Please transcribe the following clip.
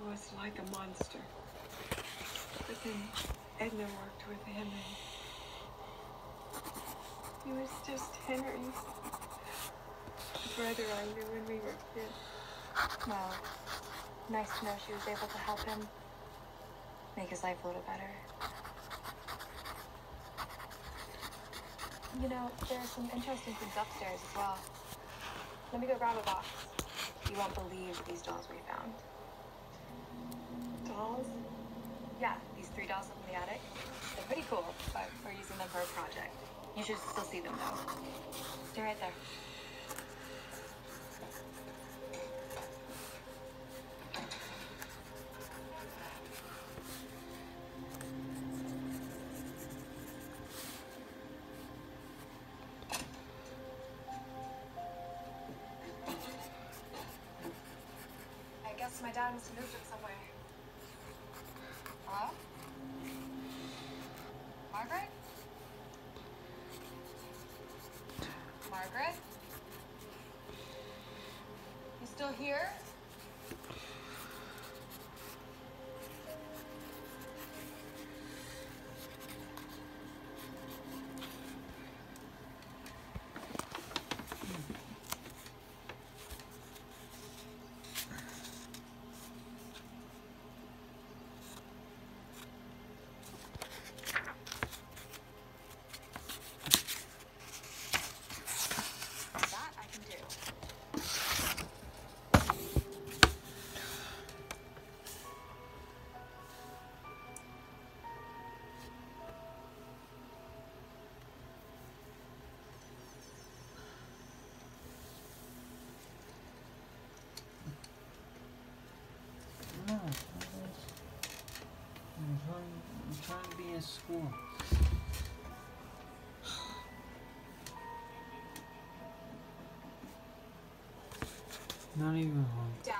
was like a monster. But then Edna worked with him and he was just Henry, the brother I knew when we were kids. Well, nice to know she was able to help him make his life a little better. You know, there are some interesting things upstairs as well. Let me go grab a box. You won't believe these dolls we found. Dolls? Yeah, these 3 dolls up in the attic. They're pretty cool, but we're using them for a project. You should still see them though. They're right there. I guess my dad must have moved it somewhere. Hello? Margaret? Margaret? You still here? That I can do. No, I'm trying to be in school. Not even home. Dad?